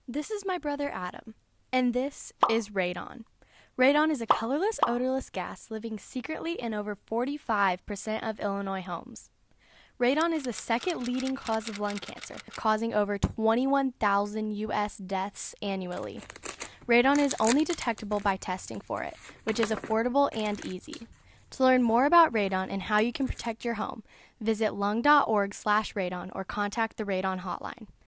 This is my brother Adam, and this is radon. Radon is a colorless, odorless gas living secretly in over 45% of Illinois homes. Radon is the second leading cause of lung cancer, causing over 21,000 U.S. deaths annually. Radon is only detectable by testing for it, which is affordable and easy. To learn more about radon and how you can protect your home, visit lung.org/radon or contact the Radon Hotline.